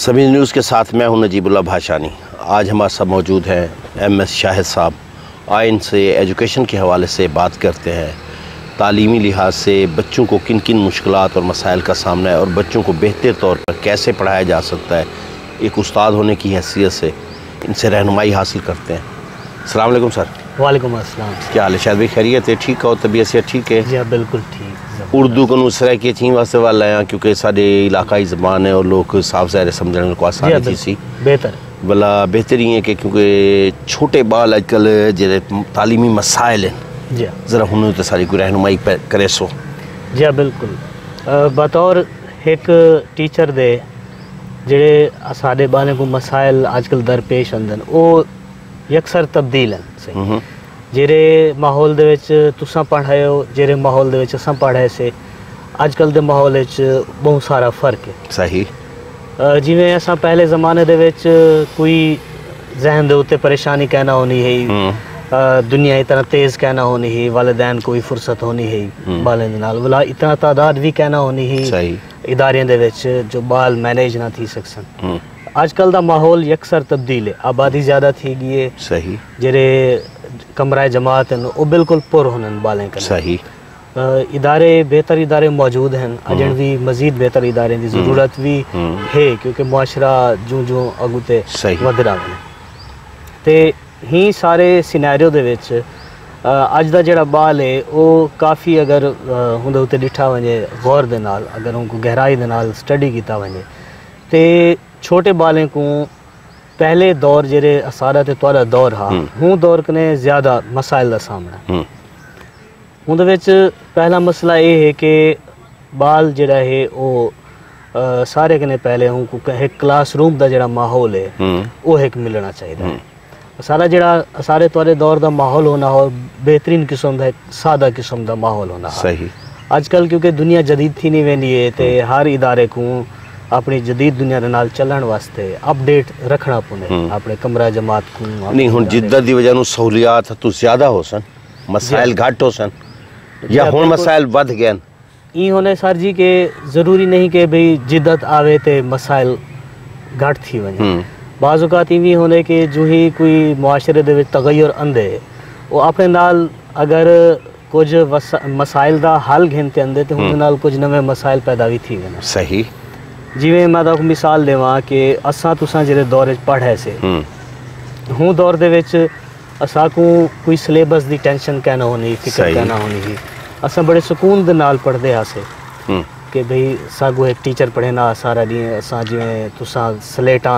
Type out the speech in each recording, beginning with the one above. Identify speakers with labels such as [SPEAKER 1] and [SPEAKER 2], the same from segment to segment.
[SPEAKER 1] सभी न्यूज़ के साथ मैं हूं नजीबुल्लाह भाषानी। आज हमारे साथ मौजूद हैं MS शाहिद साहब। आए इनसे एजुकेशन के हवाले से बात करते हैं, तालीमी लिहाज से बच्चों को किन किन मुश्किलात और मसाइल का सामना है और बच्चों को बेहतर तौर पर कैसे पढ़ाया जा सकता है। एक उस्ताद होने की हैसियत से इनसे रहनुमाई हासिल करते हैं। अस्सलाम वालेकुम सर।
[SPEAKER 2] वालेकुम अस्सलाम।
[SPEAKER 1] क्या हाल है? शायद भाई खैरियत है? ठीक हो? तबीयत से ठीक है?
[SPEAKER 2] जी बिल्कुल ठीक।
[SPEAKER 1] उर्दू को सराय की चीन वास्ते वाला है क्योंकि साढ़े इलाकाई ज़बान है और लोग साफ ज़ाहिर समझने को आसानी थी सी
[SPEAKER 2] बेहतर
[SPEAKER 1] भला बेहतर ही है कि क्योंकि छोटे बाल आजकल जो तालीमी मसाइल हैं
[SPEAKER 2] जी
[SPEAKER 1] ज़रा उन्होंने तो सारी कोई रहनुमाई करे सो।
[SPEAKER 2] जी बिल्कुल। बतौर एक टीचर दे जेड़े साढ़े बाने को मसाइल आजकल दरपेश आंदे वो यकसर तब्दील हैं। जेरे माहौल दे विच तुसां पढ़ाए हो जेरे माहौल दे विच असां पढ़ाए से अजकल दे माहौल विच बहुत सारा फ़र्क है।
[SPEAKER 1] सही।
[SPEAKER 2] जिवें असां पहले ज़माने दे विच कोई जहन दे उत्ते परेशानी कहना होनी है, दुनिया इतना तेज़ कहना होनी है, वालिदैन कोई फुर्सत होनी है बालें दे नाल, वाला इतना तादाद भी कहना होनी है
[SPEAKER 1] सही
[SPEAKER 2] इदारे दे विच जो बाल मैनेज ना थी सकसन। आजकल दा माहौल यकसर तब्दील है, आबादी ज़्यादा थी गई है। सही। जेरे कमरा जमात हैं वो बिल्कुल पुर होनन बालें कर। सही। इदारे बेहतर इदारे मौजूद हैं, अजन भी मज़ीद बेहतर इदारे की ज़रूरत भी है क्योंकि मुआशरा जूं जूं अगू ते वध रहा है। ते ही सारे सिनेरियो दे विच अज दा जेड़ा बाल है वो काफ़ी अगर उहदे उत्ते डिठा वजे गौर दे नाल अगर उनको गहराई दे नाल स्टडी कीता वजे ते छोटे बालें को पहले दौर जेरे असारा ते तुआरा दौर हा हूँ दौर कने ज़्यादा मसाइल का सामना उहदे विच पहला मसला ये है कि बाल जेड़ा है वो सारे कने पहले उनको एक क्लासरूम का जेड़ा माहौल है वो एक मिलना चाहिए। सारा जेड़ा सारे तुआरे दौर का माहौल होना हो बेहतरीन किस्म का सादा किस्म का माहौल होना। सही। आजकल क्योंकि दुनिया जदीद थी नहीं वेंदी है तो हर इदारे को अपनी जदीद दुनिया के नाल चलण वास्ते अपडेट रखना पौने अपने कमरा जमात को नहीं। हुण
[SPEAKER 1] जिद्दत दी वजह नु सहूलियात तो ज़्यादा हो सन, मसाइल घट हो सन या हुण मसाइल वध गए
[SPEAKER 2] ई होने सर जी के ज़रूरी नहीं कि भाई जिद्दत आवे ते मसाइल घट थी वने। बाज़ औक़ात भी होने कि जो ही कोई मुआशरे दे विच तगय्युर आंदे वो अपने नाल अगर कुछ मसाइल दा हल घेनते आंदे तो उहदे नाल कुछ नवे मसाइल पैदा भी थी वने। सही। जिवें मैं तां मिसाल देवां कि असां तुसां जेह्ड़े दौर च पढ़े से हूँ दौर दे विच असां को कोई सिलेबस दी टेंशन कहना होनी फिक्र कहना होनी ही असां बड़े सुकून दे नाल पढ़दे हासे कि भाई सागो एक टीचर पढ़े ना सारा दी असां जिवें तुसां स्लेटां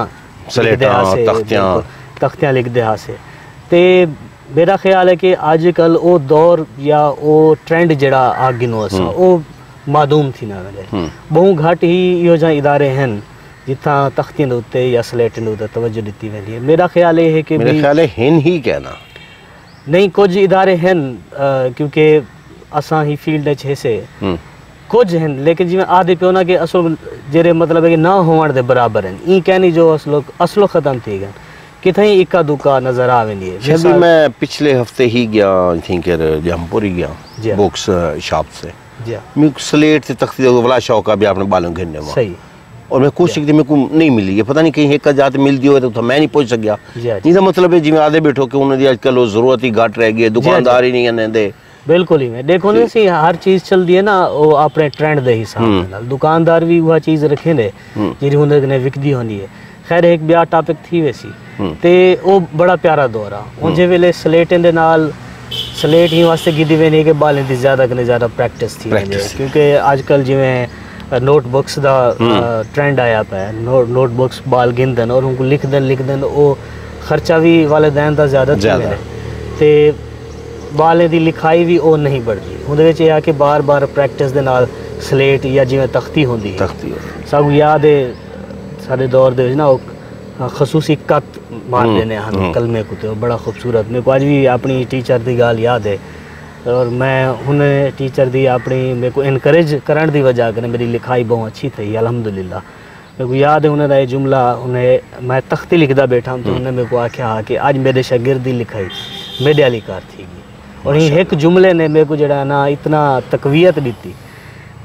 [SPEAKER 2] तख्तियां लिखदे हासे ते मेरा ख्याल है कि आजकल वो दौर या वो ट्रेंड जेड़ा आ गिनो असां वो मादूम थी ना वजे बहु घट ही यो जा इदारे हैं जिथा तख्तियों के उत्ते या स्लेटें के उत्ते तवज्जो दी वेंदी है। मेरा ख्याल ये है कि
[SPEAKER 1] मेरा ख्याल है हिन ही कहना
[SPEAKER 2] नहीं कुछ इदारे हैं क्योंकि असां ही फील्ड च से कुछ हैं लेकिन जिवें आदे पियो ना कि असल जेरे मतलब है कि ना होवण दे बराबर हैं ई कहनी जो असलो ख़त्म थी गए किथे इक्का दुक्का नज़र आ वेंदी है।
[SPEAKER 1] मैं पिछले हफ्ते ही गया आई थिंक जमपुर ही गया बुक्स शॉप से मैं स्लेट से तख्ती वाला शौक है भी आपने बालों घेरने में। सही। और मैं कोशिश की मेरे को नहीं मिली है, पता नहीं कहीं एक जात मिलती हो तो मैं नहीं पहुंच सकिया। इसका मतलब है जिवें आधे बैठो कि उन्होंने आजकल वो जरूरत ही घट रह गई है, दुकानदार ही नहीं आने दे।
[SPEAKER 2] बिल्कुल ही मैं देखो ना सी हर चीज़ चलती है ना वो अपने ट्रेंड के हिसाब से दुकानदार भी वह चीज़ रखे ने जी उन्हें विकदी होनी है। खैर एक ब्याह टॉपिक थी वैसी तो वो बड़ा प्यारा दौर आ उस वेले स्लेटें दे नाल स्लेट ही वास्ते गिदी वे नहीं कि बालें की ज़्यादा कने ज़्यादा प्रैक्टिस थी क्योंकि आजकल जिवें नोटबुक्स का ट्रेंड आया पाया नोटबुक्स बाल गिनदन और उनको लिख देन वो खर्चा भी वालिदैन का ज़्यादा तो बालें की लिखाई भी वो नहीं बढ़ती उहदे यह कि बार बार प्रैक्टिस दे नाल स्लेट या जिवें तख्ती होंदी सब याद है सारे दौर दे ना खसूसी कत मार देने हैं कलमे को तो बड़ा खूबसूरत मेरे को आज भी अपनी टीचर की गाल याद है और मैं उन्हें टीचर दी अपनी मेरे को इनकरेज करने की वजह कर मेरी लिखाई बहुत अच्छी थी अल्हम्दुलिल्लाह। मेरे को याद है उन्हें ये जुमला उन्हें मैं तख्ती लिखदा बैठा हूँ तो उन्हें मेरे को आख्या हाँ कि आज मेरे शागिर्द की लिखाई मेरे वाली कार थी और एक जुमले ने मेरे को जड़ा ना इतना तकवीयत दी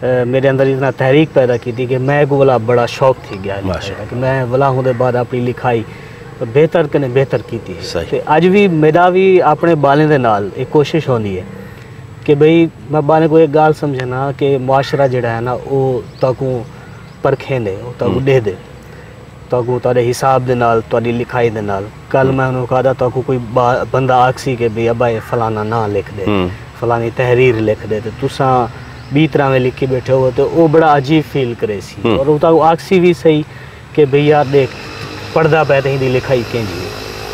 [SPEAKER 2] मेरे अंदर इतना तहरीक पैदा की थी कि मैं को वाला बड़ा शौक थी गया कि मैं वाला होने बाद अपनी लिखाई बेहतर कने बेहतर की थी। ते अज भी मेरा भी अपने बालें दे नाल एक कोशिश होनी है कि भाई मैं बालें को एक गाल समझना कि मुआशरा जड़ा है ना वो ताकू परखें दे, वो ताकू दे दे, ताकू तारे हिसाब दे नाल, तारी लिखाई दे नाल। कल मैं उन्होंने कहा ताकू कोई बंदा आखसी के भी अब्बा फलाना ना लिख दे, फलानी तहरीर लिख दे, तो तुसा 20 तरह में लिखी बैठे हो, तो वो बड़ा अजीब फील करे सी। और वो आखसी भी सही कि भई यार देख पढ़दा पै ते लिखाई केंजी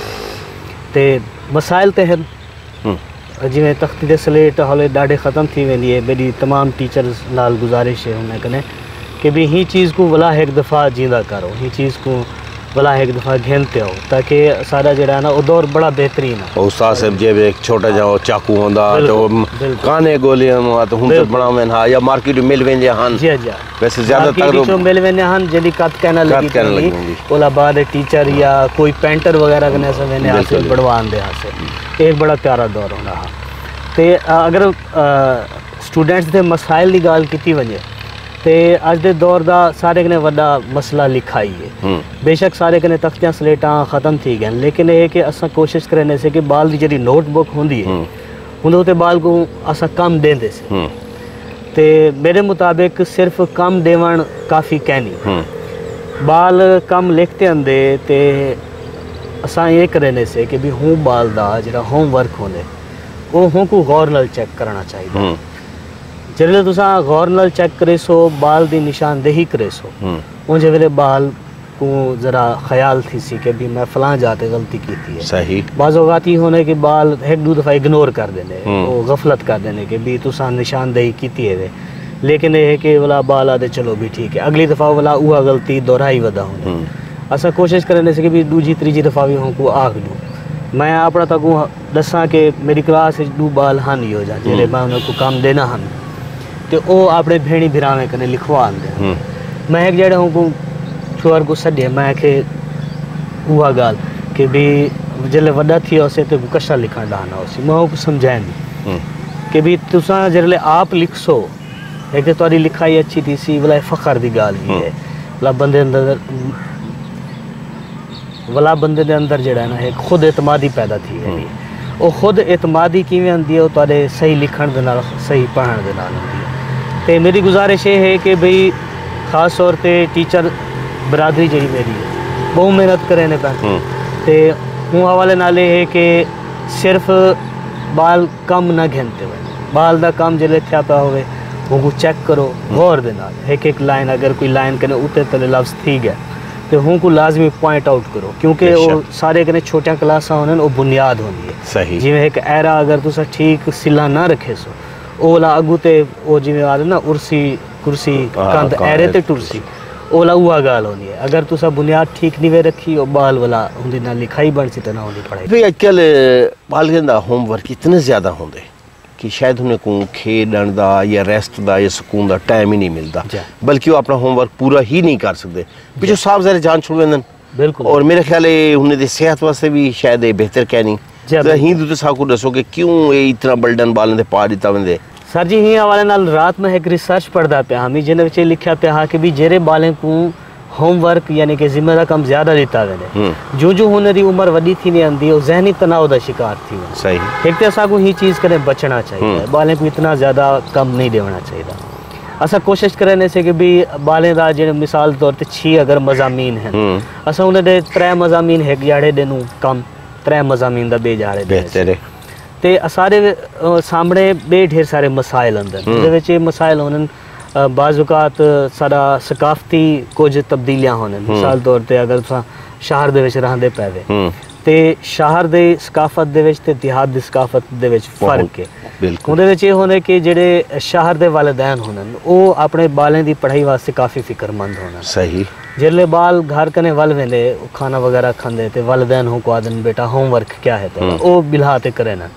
[SPEAKER 2] ते मसाइल ते हैं जिवें तख्ती ते स्लेट हाले डाढ़े ख़त्म थी वेंदी है। मेरी तमाम टीचर्स नाल गुजारिश है उन्हें कने कि भी ही चीज़ को वला एक दफ़ा जींदा करो, ही चीज़ को भला एक दफ़ा घेनते हो ताकि सारा जड़ा है ना वो दौर बड़ा बेहतरीन है।
[SPEAKER 1] उस्ताद साहब जब एक छोटा जाओ चाकू होंदा तो काने गोलियां तो हुन बनावेन हा या मार्केट में मिल वेंदे हन।
[SPEAKER 2] जी जी
[SPEAKER 1] वैसे ज्यादातर
[SPEAKER 2] तो मिल वेंदे हन जेडी कत कहना लगी ओला बाद टीचर या कोई पेंटर वगैरह कने से वेने हासिल बढ़वान दे हासिल एक बड़ा प्यारा दौर होना हा। ते अगर स्टूडेंट्स दे मसाइल दी गल कीती वजे ते अज दे दौर दा सारे कने वड्डा मसला लिखाई है। बेशक सारे कने तख्तियां स्लेटां ख़त्म थी गए, लेकिन ये कि असां कोशिश करने से कि बाल दी जेडी नोटबुक होंदी है उंदे उते बाल को असां कम देंदे से ते मेरे मुताबिक सिर्फ कम देवण काफ़ी कहनी बाल कम लिखते आंदे ते असां ये करने से कि भी हूँ बाल दा जेड़ा होमवर्क होंदे वो हूँ को गौर नाल चेक करना चाहिए। जिसले तुसा गौर नाल चेक करे सो बाल दी निशानदेही करे सो उन वेले बाल को ज़रा ख्याल थी सी कि भी मैं फलां जाते गलती की थी है।
[SPEAKER 1] सही
[SPEAKER 2] बाज़ औक़ात होने के बाल एक दो दफ़ा इग्नोर कर देने वो गफलत कर देने कि भी तुसा निशानदेही की है, लेकिन ये है कि वाला बाल आदे चलो भी ठीक है अगली दफ़ा वाला वह गलती दोहराई वदा होने असा कोशिश करने से कि भी दूजी तीजी दफ़ा भी हूँ को आख दूँ। मैं अपना तक दसा कि मेरी क्लास दू बाल हन हो जा जेरे मैं उन्हें को काम देना हन तो वो अपने भेड़ी भिरावे कने लिखवा आंदे। मैं एक जड़े हूँ को छोर को सॾे मैं के उहा गाल कि भी जल्ले वॾा थी होसे तो कशा लिखण डाना होसी मैं को समझाएं कि भी तुसा जल्ले आप लिखसो एक तो तुम्हारी लिखाई अच्छी थी सी वाला फ़ख्र दी गाल ही है वाला बंदे दे अंदर जड़ा है ना एक खुद एतमादी पैदा थी है। वो खुद एतमादी किवें आंदी है तुम्हारे सही लिखण दे नाल सही पढ़ण दे नाल आंदी है। ते मेरी गुजारिश ये है कि भाई ख़ास तौर पे टीचर बरादरी जी मेरी है बहुत मेहनत करे ने पे हूँ हवाले नाले है कि सिर्फ बाल कम ना घेनते हुए बाल दा कम जिले क्या पा होवे वो चेक करो गौर दे नाल एक लाइन अगर कोई लाइन कने उते तले लफ्ज़ थी गया तो हूँ को लाजमी पॉइंट आउट करो क्योंकि वो सारे कने छोटिया क्लासा होने वो बुनियाद होनी है। सही जिमें एक एरा अगर तुसा ठीक सिला ना रखे सो ओला अगू ते ओ जिमें आ ना उर्सी कुर्सी कंध एरे ते टुरसी ओला उहा गाल होनी है। अगर तुसा बुनियाद ठीक नहीं वे रखी और बाल वाला हुंदी ना लिखाई बन सी ना होनी पढ़ाई।
[SPEAKER 1] भाई आजकल बाल के होमवर्क इतने ज़्यादा होंदे कि शायद उन्हें को खेडण दा या रेस्ट दा या सुकून दा टाइम ही नहीं मिलता बल्कि वो अपना होमवर्क पूरा ही नहीं कर सकते पिछो साफ ज़रा जान छुड़ वेंदन। बिल्कुल और मेरे ख्याल है उन्हें दी सेहत वास्ते भी शायद बेहतर कहनी हिंदू तो साकू दसो कि क्यों ये इतना बल्डन बालन दे पा दिता वेंदे।
[SPEAKER 2] सर जी ही हवाले नाल रात में एक रिसर्च पढ़दा पे हमी जिन्हें विच लिखा पे हाँ कि भी जेरे बालें को होमवर्क यानी कि जिम्मेदार कम ज़्यादा दिता वेंदे जो जो हुन दी उम्र वड्डी थी नहीं आंदी वो जहनी तनाव दा शिकार थी। सही एक तो असां ही चीज़ करे बचना चाहिए बालें को इतना ज़्यादा कम नहीं देना चाहिए। असा कोशिश करने से कि भी बालें दा जे मिसाल तौर पे 6 अगर मज़ामीन हैं असा उन्हें 3 मज़ामीन एक जाड़े देनू कम 3 मज़ामीन दा बे जाड़े बेहतर है ते सारे सामने बे ढेर सारे मसाइल अंदर ये मसाइल होने बाज़ुकात सारा सकाफती कुछ तब्दीलियां होने मिसाल तौर पे अगर तुम शहर दे विच रहंदे पैवे ते शहर दे सकाफत दे विच ते देहात दी सकाफत दे विच फर्क है। बिल्कुल उहदे विच ये होने कि जेड़े शहर दे वालिदैन होने वो अपने बालें दी पढ़ाई वास्ते काफ़ी फिक्रमंद होना। सही जिसले बाल घर कने वल वेंदे खाना वगैरह खांदे ते वालिदैन हो को आदन बेटा होमवर्क क्या है तो वो बिल्हाते करे ना।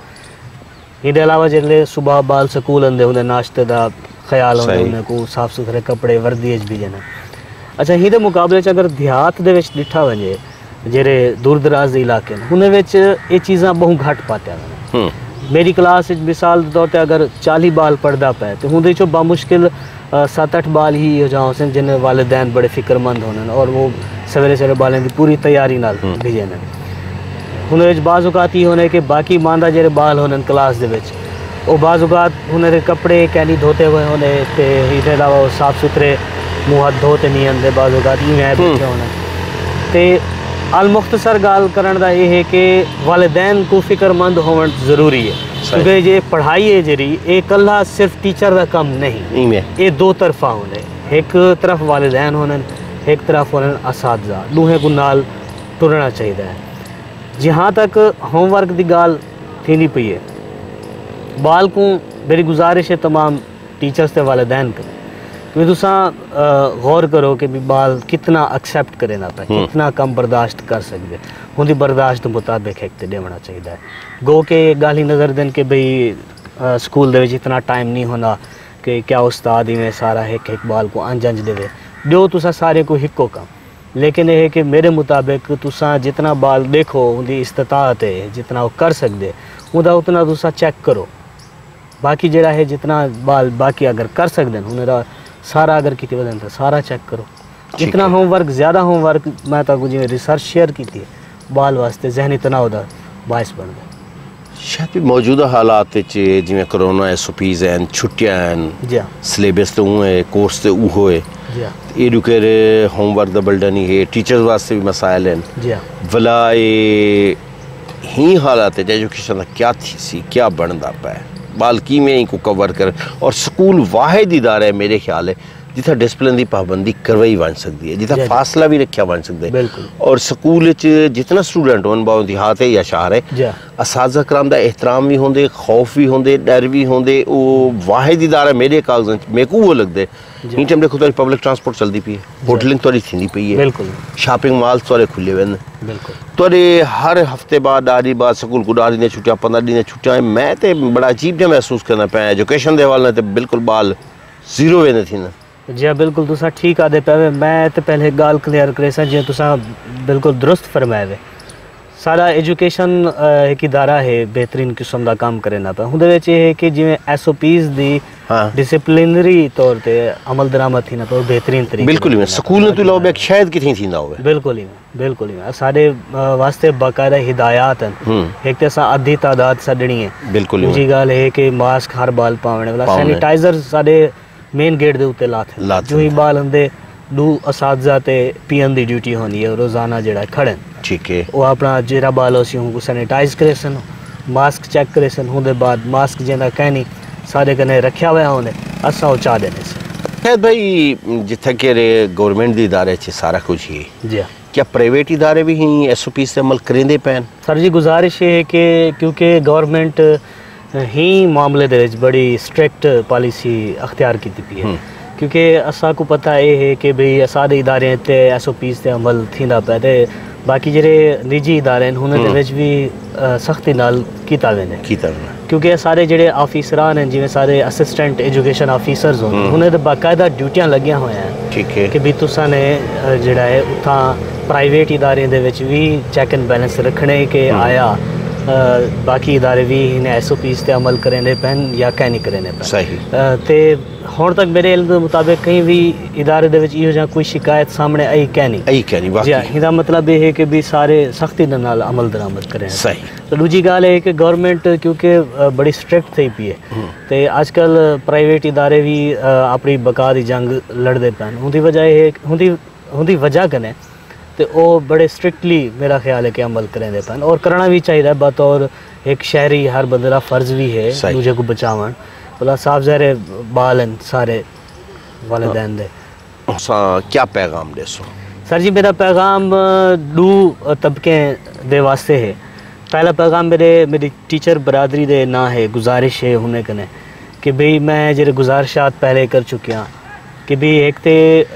[SPEAKER 2] इहदे अलावा जिसले सुबह बाल स्कूल आंदे उन्हें नाश्ते दा ख्याल होंदा उन्हें को साफ सुथरे कपड़े वर्दी भी देना। अच्छा इहदे मुकाबले अगर देहात दे विच डिठा वजे जेरे दूर दराज दे इलाके उन्हें विच ये चीज़ां बहुत घट पाते हैं मेरी क्लास मिसाल के तौर पर अगर 40 बाल पढ़ता पे तो उन्हें चो बामुश्किल 7-8 बाल ही हो जाओ सन जिन्हें वालिदैन बड़े फिक्रमंद होने और वो सवेरे सवेरे बालें की पूरी तैयारी नाल भेजे ने उन्हें बाज़ होने के बाकी मांदा जेरे बाल होने क्लास दे विच वो बाज़ उन्हें कपड़े कैनी धोते हुए होने ते इसके अलावा साफ़ सुथरे मुँह हाथ धोते नहीं आते बाज़ इवें बैठे होने ते अल मुख्तसर गाल करन दा ये है कि वालिदैन को फिक्रमंद होना ज़रूरी है क्योंकि ये पढ़ाई है जी ये कल्ला सिर्फ टीचर का कम नहीं ये दो तरफा होने एक तरफ वालिदैन होने एक तरफ होने असातिज़ा दूहें को नाल टुरना चाहिए। जहाँ तक होमवर्क की गाल थी पई है बाल को मेरी गुजारिश है तमाम टीचर्स ते वालिदैन करें कि तुसा गौर करो कि भी बाल कितना एक्सेप्ट करे ना पे कितना कम बर्दाश्त कर सकते उनकी बर्दाश्त मुताबिक एक देना चाहिए गो के गाली नज़र देन के भाई स्कूल दे इतना टाइम नहीं होना कि क्या उस्ताद ही में सारा एक बाल को अंज देवे दो तुसा सारे को हिक्को कम लेकिन यह है कि मेरे मुताबिक तुसा जितना बाल देखो उनकी इस्तात है जितना वो कर सकते उनका उतना तुसा चेक करो बाकी जरा है जितना बाल बाकी अगर कर सकते उन्हें सारा अगर कितने वजन तो सारा चेक करो जितना होमवर्क ज़्यादा होमवर्क मैं तो जिम्मे रिसर्च शेयर की थी बाल वास्ते जहनी तनाव का बायस बन गया
[SPEAKER 1] शायद मौजूदा हालात जिमें कोरोना SOPs हैं छुट्टियां हैं
[SPEAKER 2] जी
[SPEAKER 1] सिलेबस तो है कोर्स तो वो है जी एडुकेर होमवर्क द बर्डन ही है टीचर्स वास्ते भी मसाइल हैं
[SPEAKER 2] जी
[SPEAKER 1] भला ये ही हालात है एजुकेशन क्या थी सी क्या बनता पाए बालकी में इनको कवर कर और स्कूल वाहिद इदारा है मेरे ख्याल है जिथा डिसिप्लिन की पाबंदी करवाई बन सकती है जिथा फासला भी रखा बन सकता है और स्कूल जितना स्टूडेंट होने भाव देहात है या शहर है असातिज़ा कराम का एहतराम भी होंगे खौफ भी होंगे डर भी होंगे वो वाहिद इदारा मेरे कागज़ मेरे को वो लगता है इन टाइम देखो तो पब्लिक ट्रांसपोर्ट चलती पई है होटलिंग थोड़ी थी पई है
[SPEAKER 2] बिल्कुल
[SPEAKER 1] शॉपिंग मॉल थोड़े खुले हुए
[SPEAKER 2] बिल्कुल
[SPEAKER 1] थोड़े हर हफ्ते बाद डारी बाद स्कूल को 10 दिन छुट्टियां 15 दिन छुट्टियां मैं तो बड़ा अजीब जो महसूस करना पाया एजुकेशन के हवाले तो बिल्कुल बाल जीरो वे थी ना
[SPEAKER 2] जी हाँ बिल्कुल तुसा ठीक आदे पे मैं तो पहले गाल क्लियर करे सा जी तुसा बिल्कुल दुरुस्त फरमाए वे सारा एजुकेशन एक इदारा है बेहतरीन किस्म का काम करे ना पे उहदे विच ये है कि जिवें SOPs दी डिसिप्लिनरी तौर पे अमल दरामद थी ना तो बेहतरीन तरीके
[SPEAKER 1] बिल्कुल ही स्कूल ने तो लोग एक शायद कितनी थी ना होवे
[SPEAKER 2] बिल्कुल ही सारे वास्ते बाकायदा हिदायत हैं एक तो सा आधी तादाद सदनी है
[SPEAKER 1] बिल्कुल
[SPEAKER 2] दूजी गाल है कि मास्क हर बाल पावने वाला सैनिटाइजर सारे मेन गेट दे उत्ते लात जो ही बाल होंदे दू असातिज़ा ते PN दी ड्यूटी होनी है रोज़ाना जड़ा खड़न
[SPEAKER 1] ठीक है वो
[SPEAKER 2] अपना जेरा बाल हो सी उनको सैनिटाइज करे सन मास्क चेक करे सन होंदे बाद मास्क जेना कहनी सारे कने रखा हुआ होने असा वो चाह देने से
[SPEAKER 1] शायद भाई जिथे के गवर्नमेंट दी इदारे च सारा कुछ ही
[SPEAKER 2] जी
[SPEAKER 1] क्या प्राइवेट इदारे भी ही SOPs से अमल करेंदे पैन
[SPEAKER 2] सर जी गुजारिश है कि क्योंकि गवर्नमेंट ही मामले दे बड़ी स्ट्रिक्ट पॉलिसी अख्तियार की पी है क्योंकि असा को पता है कि भाई सारे इदारे ते SOPs से अमल थींदा पे ते बाकी जेरे निजी इदारे उन्होंने भी सख्ती नाल कीता वेंदे क्योंकि सारे जेडे ऑफिसरान हैं जिवें सारे असिस्टेंट एजुकेशन ऑफिसर्स होंदे उन्हें तो बाकायदा ड्यूटियां लगियां हुई हैं
[SPEAKER 1] ठीक है कि
[SPEAKER 2] भी तुसा ने जेड़ा है उथा प्राइवेट इदारे दे विच भी चेक एंड बैलेंस रखने के आया बाकी इदारे भी इन्हें SOPs ते अमल करेंदे पैन या कहीं नहीं करेंदे पैन
[SPEAKER 1] सही
[SPEAKER 2] ते हुण तक मेरे इल्म के मुताबिक कहीं भी इदारे दे विच इहो कोई शिकायत सामने आई कहनी जी इसका मतलब ये है कि भी सारे सख्ती नाल अमल दरामद करें
[SPEAKER 1] सही
[SPEAKER 2] तो दूजी गाल है कि गवर्नमेंट क्योंकि बड़ी स्ट्रिक्ट थी पी है तो आजकल प्राइवेट इदारे भी अपनी बका की जंग लड़ते पैन उनकी वजह है उनकी वजह कने तो वो बड़े स्ट्रिक्टली मेरा ख्याल है कि अमल करेंदे पैन और करना भी चाहिए बतौर एक शहरी हर बंदे का फर्ज भी है दूजे को बचावन भला साफ ज़ाहिर बाल हैं सारे वालिदैन दे
[SPEAKER 1] क्या पैगाम दे सो
[SPEAKER 2] सर जी मेरा पैगाम दो तबके दे वास्ते है पहला पैगाम मेरी टीचर बरादरी दे ना है गुजारिश है होने कने कि भाई मैं जेरे गुजारिशात पहले कर चुकिया कि भी एक तो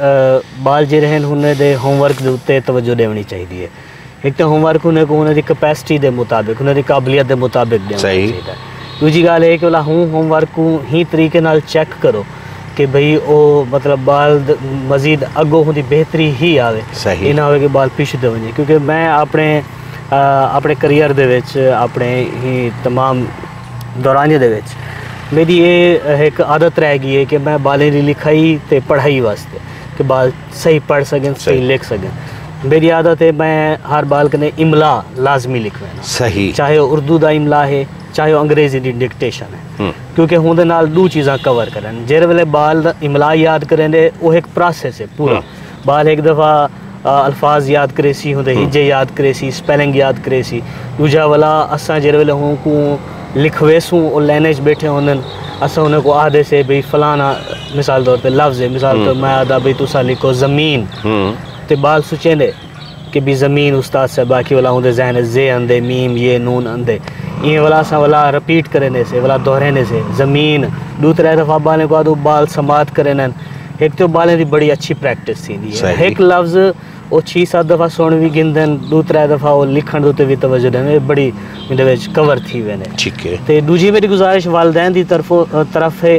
[SPEAKER 2] बाल जे रहन उन्हें दे होमवर्क के उत्ते तवज्जो देनी चाहिए एक तो होमवर्क उन्हें को उन्हें कैपेसिटी के मुताबिक उन्हें काबिलियत के मुताबिक देना चाहिए दूजी गाल है कि बोला होमवर्क को ही तरीके नाल चेक करो कि भाई वो मतलब बाल मजीद अगो होंदी बेहतरी ही आवे ये ना हो कि बाल पिछड़े वजे क्योंकि मैं अपने करियर दे विच अपने ही तमाम दौरानिया दे विच मेरी ये एक आदत रह गई है कि मैं बालें दी लिखाई ते पढ़ाई वास्ते कि बाल सही पढ़ सकें, सही लिख सकें। मेरी आदत है मैं हर बाल कने इमला लाजमी लिखवाना, सही, चाहे उर्दू दा इमला है चाहे अंग्रेजी दी डिक्टेशन है, क्योंकि उहदे नाल दो चीज़ां कवर करन। जेरे वेले बाल इमला याद करेंदे वो एक प्रोसेस है पूरा। बाल एक दफ़ा अल्फाज याद करे सी, होंदे हिज्जे याद करे सी, स्पेलिंग याद करे सी। दूजा वाला असां जेरे वेले हों को लिखवेसूं और लाइनेज बैठे होंदन, असां उन्हें को आदे से भाई फलाना मिसाल तौर पे लफ्ज़ है, मिसाल तौर मैं आदा भाई तुसा लिखो ज़मीन, ते बाल सोचेंदे कि भी ज़मीन उस्ताद से बाकी वाला होंदे जहन जे अंदे मीम ये नून अंदे ये वाला असां वाला रिपीट करने से वाला दोहराने से ज़मीन दूसरा दफ़ा बालें को आदो बाल समात करें। एक तो बालें की बड़ी अच्छी प्रैक्टिस थी है, एक लफ्ज़ वो 6-7 दफ़ा सुन भी गिनदन, दूसरा दफ़ा वो लिखण उत्ते भी तवज्जो देने, बड़ी इहदे विच कवर थी वेने। ठीक है। ते दूजी मेरी गुजारिश वालिदैन की तरफ है,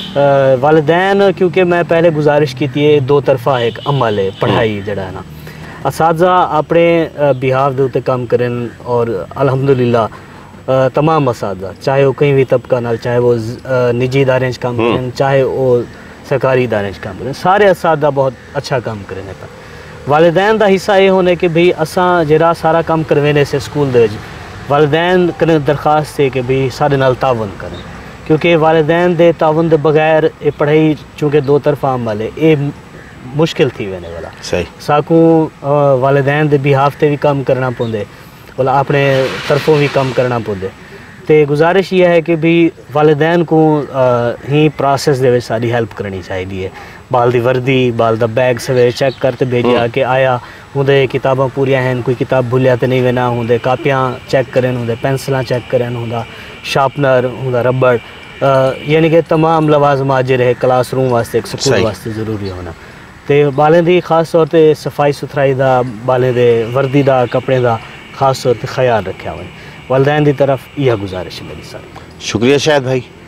[SPEAKER 2] वालिदैन क्योंकि मैं पहले गुजारिश की थी दो तरफा एक अमल है पढ़ाई जड़ा है ना, असातिज़ा अपने बिहाव दे उत्ते काम करें और अल्हम्दुलिल्लाह तमाम असातिज़ा चाहे वो कहीं भी तबका नाल, चाहे वो निजी इदारे काम करें चाहे वो सरकारी इदारे काम करें, सारे असातिज़ा बहुत अच्छा काम करें। वालिदैन का हिस्सा ये होने कि भाई असां जरा सारा काम करवाने से स्कूल दे वालिदैन कने दरखास्त है कि भाई साढ़े नाल तावन करें, क्योंकि वालिदैन दे तावन दे बगैर ये पढ़ाई चूँकि दो तरफा अमल है ये मुश्किल थी वेने वाला। सही साकू वालिदैन दे बिहाफ ते भी काम करना पौंदे, वाला अपने तरफों भी काम करना पौंदे। तो गुजारिश ये है कि भी वालिदैन को ही प्रोसेस दे विच सारी हेल्प करनी चाहिए। बाल दी वर्दी, बाल दा बैग सवेरे चेक करते भेजिया कि आया उंदे किताबां पूरियां हैं, कोई किताब भुलिया तो नहीं वेना, उंदे कापियां चेक करें, उंदे पेंसिलां चेक करें, उंदा शार्पनर, उंदा रबड़, यानी कि तमाम लवाजमात जो रहे क्लासरूम वास्ते एक स्कूल वास्ते ज़रूरी होना। तो बालें दी खास तौर पर सफाई सुथराई का, बालें दे वर्दी का, कपड़े का खास तौर पर ख्याल रखा हुआ। वालिदैन की तरफ यह गुजारिश है मेरी सारी।
[SPEAKER 1] शुक्रिया शाहिद भाई।